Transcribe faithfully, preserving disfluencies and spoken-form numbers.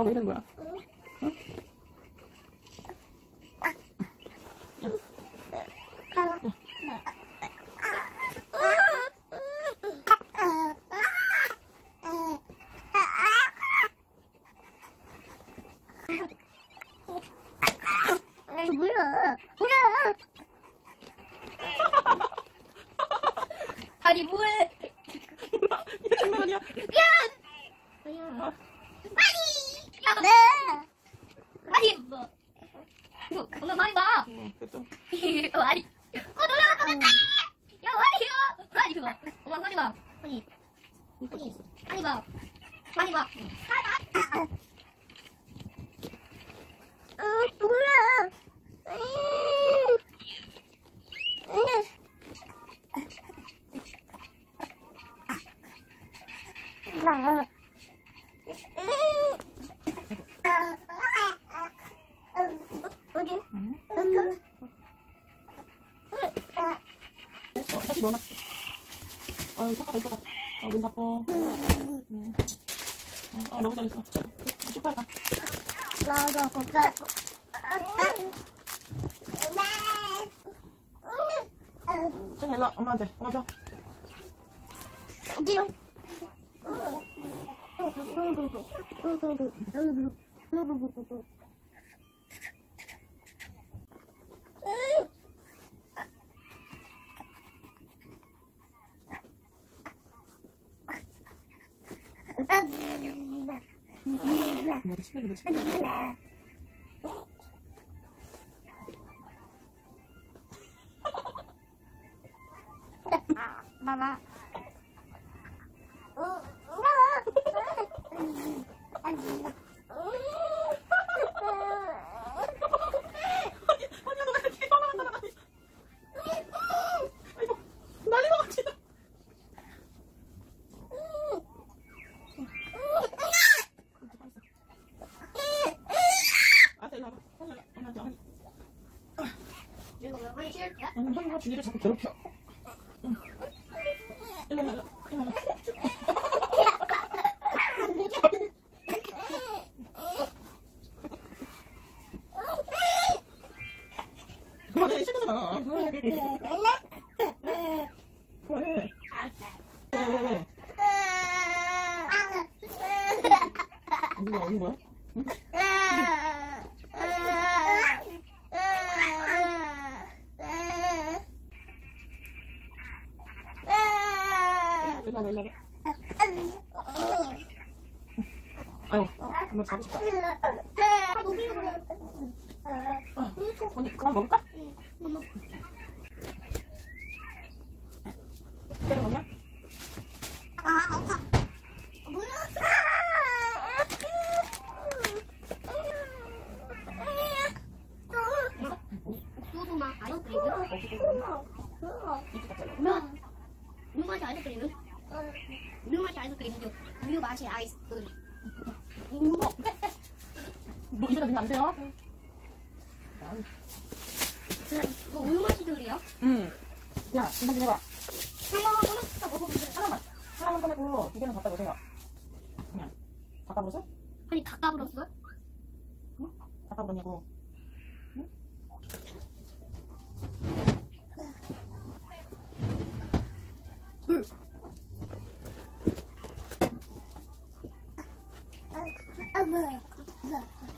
왜 이러는 거야? 응? 뭐야? 뭐야? 아니 뭐해? 이게 장난 아니야. 미안. 아. 빨리. 야, 네. 빨리 뭐? 이거 엄마 많이 봐. 응, 됐죠. 이거 많이. 어 놀라운 것 같다. 야 많이 이거 많이 그거. 엄마 많이 봐. 많이. 많이. 많이 봐. 많이 봐. 어 몰라. 어디? 어, 다시 넣어놔. 아유, 닦아, 닦아. 어, 눈 닦아. 응. 어, 너무 잘했어. 슈퍼 가. 나도 볼까? 좀 일로 와, 엄마한테. 엄마 줘. 어디요? 머리 치매기도 치매기. 마마. 아니야, 너가 이렇게 떠나간다. 아이고, 난리 나갔지. 아, 일로 와봐. 엄마한테, 엄마한테. 이거 왜 머리 칠게요? 아니, 형이가 주위를 자꾸 괴롭혀. 응. 일로 와, 일로 와. 일로 와. 그만해, 싫잖아. 그만해. 그만해. 왜? 어디 거야, 어디 거야? 응? 일로 와봐, 일로 와봐. 아유, 엄마 자고 싶다. 어, 언니, 그만 먹을까? 때려 먹냐? 우유 맛이 아이스크림은? 우유 맛이 아이스크림이죠. 우유 맛이 아이스크림. 너 입에다 넣으면 안 돼요? 이거 우유 맛이 들이요? 응. 야, 금방 좀 해봐. 하나 먹어보세요. 하나만. 하나만 꺼내고 두 개는 갖다 놓으세요. 그냥. 다 까불었어? 아니 다 까불었어요? 응? 다 까불었냐고. 응? 응. 아 뭐야?